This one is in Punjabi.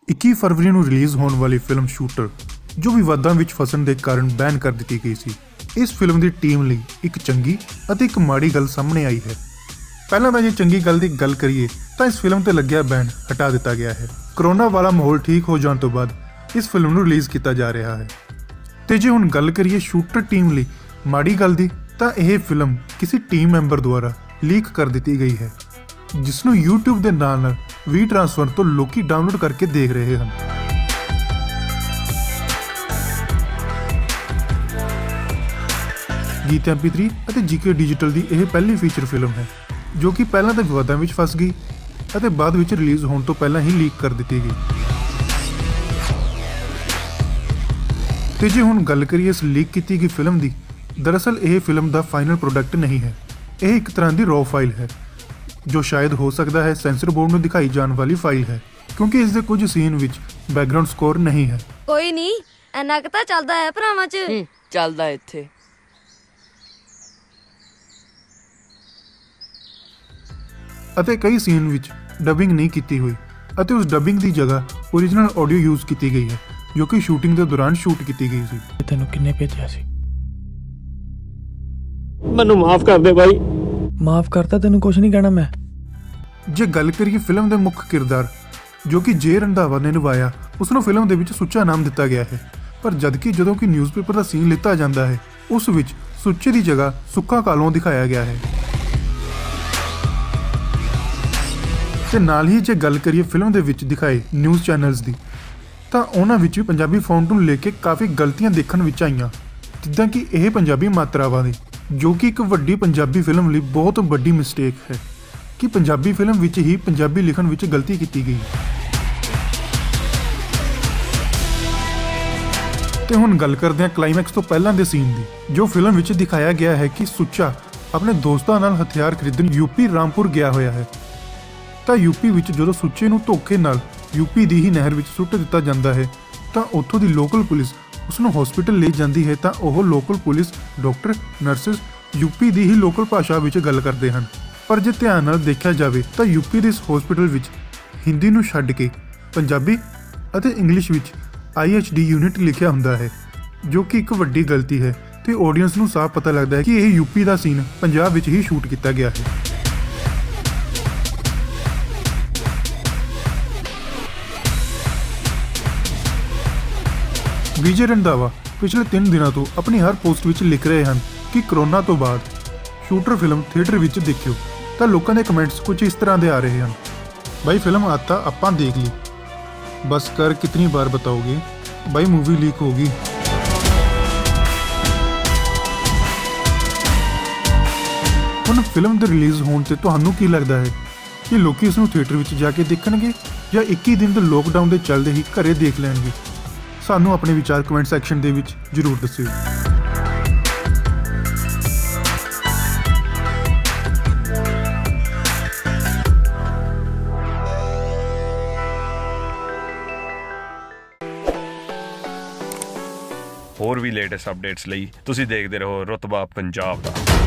21 ਫਰਵਰੀ ਨੂੰ ਰਿਲੀਜ਼ ਹੋਣ ਵਾਲੀ ਫਿਲਮ ਸ਼ੂਟਰ ਜੋ ਵਿਵਾਦਾਂ ਵਿੱਚ ਫਸਣ ਦੇ ਕਾਰਨ ਬੈਨ ਕਰ ਦਿੱਤੀ ਗਈ ਸੀ। ਇਸ ਫਿਲਮ ਦੀ ਟੀਮ ਲਈ ਇੱਕ ਚੰਗੀ ਅਤੇ ਇੱਕ ਮਾੜੀ ਗੱਲ ਸਾਹਮਣੇ ਆਈ ਹੈ। ਪਹਿਲਾਂ ਤਾਂ ਜੇ ਚੰਗੀ ਗੱਲ ਦੀ ਗੱਲ ਕਰੀਏ ਤਾਂ ਇਸ ਫਿਲਮ ਤੇ ਲੱਗਿਆ ਬੈਨ ਹਟਾ ਦਿੱਤਾ ਗਿਆ ਹੈ। ਕਰੋਨਾ ਵਾਲਾ ਮਾਹੌਲ ਠੀਕ ਹੋ ਜਾਣ ਤੋਂ ਬਾਅਦ ਇਸ ਫਿਲਮ ਨੂੰ ਰਿਲੀਜ਼ ਕੀਤਾ ਜਾ ਰਿਹਾ ਹੈ। ਤੇ ਜੇ ਹੁਣ ਗੱਲ ਕਰੀਏ ਸ਼ੂਟਰ ਟੀਮ ਲਈ ਮਾੜੀ ਗੱਲ ਦੀ, ਤਾਂ ਇਹ ਫਿਲਮ ਕਿਸੇ ਟੀਮ ਮੈਂਬਰ ਦੁਆਰਾ ਲੀਕ ਕਰ ਦਿੱਤੀ ਗਈ ਹੈ, ਜਿਸ ਨੂੰ YouTube ਦੇ ਨਾਲ ਵੀ ਟ੍ਰਾਂਸਫਰ ਤੋਂ ਲੋਕੀ ਡਾਊਨਲੋਡ ਕਰਕੇ ਦੇਖ ਰਹੇ ਹਨ। ਗੀਤ MP3 ਅਤੇ GK ਡਿਜੀਟਲ ਦੀ ਇਹ ਪਹਿਲੀ ਫੀਚਰ ਫਿਲਮ ਹੈ ਜੋ ਕਿ ਪਹਿਲਾਂ ਤਾਂ ਵਿਵਾਦਾਂ ਵਿੱਚ ਫਸ ਗਈ ਅਤੇ ਬਾਅਦ ਵਿੱਚ ਰਿਲੀਜ਼ ਹੋਣ ਤੋਂ ਪਹਿਲਾਂ ਹੀ ਲੀਕ ਕਰ ਦਿੱਤੀ ਗਈ। ਤੇ ਜੇ ਹੁਣ ਗੱਲ ਕਰੀਏ ਇਸ ਲੀਕ ਕੀਤੀ ਗਈ ਫਿਲਮ ਦੀ, ਦਰਅਸਲ ਇਹ ਫਿਲਮ ਦਾ ਫਾਈਨਲ ਪ੍ਰੋਡਕਟ ਨਹੀਂ ਹੈ। ਇਹ ਇੱਕ ਤਰ੍ਹਾਂ ਦੀ ਰॉ ਫਾਈਲ ਹੈ ਜੋ ਸ਼ਾਇਦ ਹੋ ਸਕਦਾ ਹੈ ਸੈਂਸਰ ਬੋਰਡ ਨੂੰ ਦਿਖਾਈ ਜਾਣ ਵਾਲੀ ਫਾਈਲ ਹੈ, ਕਿਉਂਕਿ ਇਸ ਦੇ ਕੁਝ ਸੀਨ ਵਿੱਚ ਬੈਕਗ੍ਰਾਉਂਡ ਸਕੋਰ ਨਹੀਂ ਹੈ। ਕੋਈ ਨਹੀਂ, ਇੰਨਾ ਕੁ ਤਾਂ ਚੱਲਦਾ ਹੈ ਭਰਾਵਾਂ 'ਚ। ਚੱਲਦਾ ਇੱਥੇ। ਅਤੇ ਕਈ ਸੀਨ ਵਿੱਚ ਡਬਿੰਗ ਨਹੀਂ ਕੀਤੀ ਹੋਈ ਅਤੇ ਉਸ ਡਬਿੰਗ ਦੀ ਜਗ੍ਹਾ ਓਰੀਜਨਲ ਆਡੀਓ ਯੂਜ਼ ਕੀਤੀ ਗਈ ਹੈ ਜੋ ਕਿ ਸ਼ੂਟਿੰਗ ਦੇ ਦੌਰਾਨ ਸ਼ੂਟ ਕੀਤੀ ਗਈ ਸੀ। ਤੈਨੂੰ ਕਿੰਨੇ ਭੇਜਿਆ ਸੀ? ਮੈਨੂੰ ਮਾਫ ਕਰ ਦੇ ਬਾਈ। ਮਾਫ ਕਰਤਾ, ਤੈਨੂੰ ਕੁਝ ਨਹੀਂ ਕਹਿਣਾ ਮੈਂ। ਜੇ ਗੱਲ ਕਰੀਏ ਫਿਲਮ ਦੇ ਮੁੱਖ ਕਿਰਦਾਰ ਜੋ ਕਿ ਜੇ ਰੰਧਾਵਾ ਨੇ ਨਿਭਾਇਆ, ਉਸ ਨੂੰ ਫਿਲਮ ਦੇ ਵਿੱਚ ਸੁੱਚਾ ਨਾਮ ਦਿੱਤਾ ਗਿਆ ਹੈ, ਪਰ ਜਦਕਿ ਜਦੋਂ ਕਿ ਨਿਊਜ਼ਪੇਪਰ ਦਾ ਸੀਨ ਲਿੱਤਾ ਜਾਂਦਾ ਹੈ ਉਸ ਵਿੱਚ ਸੁੱਚੇ ਦੀ ਜਗ੍ਹਾ ਸੁੱਕਾ ਕਾਲੋਂ ਦਿਖਾਇਆ ਗਿਆ ਹੈ। ਤੇ ਨਾਲ ਹੀ ਜੇ ਗੱਲ ਕਰੀਏ ਫਿਲਮ ਦੇ ਵਿੱਚ ਦਿਖਾਏ ਨਿਊਜ਼ ਚੈਨਲਸ ਦੀ, ਤਾਂ ਉਹਨਾਂ ਵਿੱਚ ਵੀ ਪੰਜਾਬੀ ਫੌਂਟ ਨੂੰ ਲੈ ਕੇ ਕਾਫੀ ਗਲਤੀਆਂ ਦੇਖਣ ਵਿੱਚ ਆਈਆਂ, ਜਿੱਦਾਂ ਕਿ ਇਹ ਪੰਜਾਬੀ ਮਾਤਰਾਵਾਂ ਦੀ, ਜੋ ਕਿ ਇੱਕ ਵੱਡੀ ਪੰਜਾਬੀ ਫਿਲਮ ਲਈ ਬਹੁਤ ਵੱਡੀ ਮਿਸਟੇਕ ਹੈ ਕਿ ਪੰਜਾਬੀ ਫਿਲਮ ਵਿੱਚ ਹੀ ਪੰਜਾਬੀ ਲਿਖਣ ਵਿੱਚ ਗਲਤੀ ਕੀਤੀ ਗਈ। ਤੇ ਹੁਣ ਗੱਲ ਕਰਦੇ ਹਾਂ ਕਲਾਈਮੈਕਸ ਤੋਂ ਪਹਿਲਾਂ ਦੇ ਸੀਨ ਦੀ, ਜੋ ਫਿਲਮ ਵਿੱਚ ਦਿਖਾਇਆ ਗਿਆ ਹੈ ਕਿ ਸੁੱਚਾ ਆਪਣੇ ਦੋਸਤਾਂ ਨਾਲ ਹਥਿਆਰ ਖਰੀਦਣ UP ਰਾਮਪੁਰ ਗਿਆ ਹੋਇਆ ਹੈ। ਤਾਂ UP ਵਿੱਚ ਜਦੋਂ ਸੁੱਚੇ ਨੂੰ ਧੋਖੇ ਨਾਲ UP ਦੀ ਹੀ ਨਹਿਰ ਵਿੱਚ ਸੁੱਟ ਦਿੱਤਾ ਜਾਂਦਾ ਹੈ, ਤਾਂ ਉੱਥੋਂ ਦੀ ਲੋਕਲ ਪੁਲਿਸ ਉਸ ਨੂੰ ਹਸਪੀਟਲ ਲੈ ਜਾਂਦੀ ਹੈ। ਤਾਂ ਉਹ local police, doctor, nurses UP ਦੀ ਹੀ ਲੋਕਲ ਭਾਸ਼ਾ ਵਿੱਚ ਗੱਲ ਕਰਦੇ ਹਨ। ਪਰ ਜੇ ਧਿਆਨ ਨਾਲ ਦੇਖਿਆ ਜਾਵੇ ਤਾਂ UP ਦੇ ਇਸ ਹਸਪੀਟਲ ਵਿੱਚ ਹਿੰਦੀ ਨੂੰ ਛੱਡ ਕੇ ਪੰਜਾਬੀ ਅਤੇ ਇੰਗਲਿਸ਼ ਵਿੱਚ IHD ਯੂਨਿਟ ਲਿਖਿਆ ਹੁੰਦਾ ਹੈ, ਜੋ ਕਿ ਇੱਕ ਵੱਡੀ ਗਲਤੀ ਹੈ। ਤੇ ਆਡੀਅנס ਨੂੰ ਸਾਫ਼ ਪਤਾ ਲੱਗਦਾ ਹੈ ਕਿ ਇਹ UP ਦਾ ਸੀਨ ਪੰਜਾਬ ਵਿੱਚ ਹੀ ਸ਼ੂਟ ਕੀਤਾ ਗਿਆ ਹੈ। ਵਿਜੇ ਰੰਧਾਵਾ ਪਿਛਲੇ 3 ਦਿਨਾਂ ਤੋਂ ਆਪਣੀ ਹਰ ਪੋਸਟ ਵਿੱਚ ਲਿਖ ਰਹੇ ਹਨ ਕਿ ਕਰੋਨਾ ਤੋਂ ਬਾਅਦ ਸ਼ੂਟਰ ਫਿਲਮ ਥੀਏਟਰ ਵਿੱਚ ਦੇਖਿਓ। ਤਾਂ ਲੋਕਾਂ ਦੇ ਕਮੈਂਟਸ ਕੁਝ ਇਸ ਤਰ੍ਹਾਂ ਦੇ ਆ ਰਹੇ ਹਨ, ਭਾਈ ਫਿਲਮ ਆਤਾ ਆਪਾਂ ਦੇਖ ਲਈ, ਬਸ ਕਰ ਕਿਤਨੀ ਬਾਰ ਬਤਾਓਗੇ, ਭਾਈ मूवी लीक होगी। ਹੁਣ ਫਿਲਮ ਦੇ ਰਿਲੀਜ਼ ਹੋਣ ਤੇ ਤੁਹਾਨੂੰ ਕੀ ਲੱਗਦਾ ਹੈ ਕਿ ਲੋਕੀ ਇਸ ਨੂੰ ਥੀਏਟਰ ਵਿੱਚ ਜਾ ਕੇ ਦੇਖਣਗੇ ਜਾਂ 21 ਦਿਨ ਦੇ ਲੋਕਡਾਊਨ ਦੇ ਚੱਲਦੇ ਹੀ ਘਰੇ ਦੇਖ ਲੈਣਗੇ? ਸਾਨੂੰ ਆਪਣੇ ਵਿਚਾਰ ਕਮੈਂਟ ਸੈਕਸ਼ਨ ਦੇ ਵਿੱਚ ਜ਼ਰੂਰ ਦੱਸਿਓ। ਹੋਰ ਵੀ ਲੇਟੈਸਟ ਅਪਡੇਟਸ ਲਈ ਤੁਸੀਂ ਦੇਖਦੇ ਰਹੋ ਰੁਤਬਾ ਪੰਜਾਬ ਦਾ।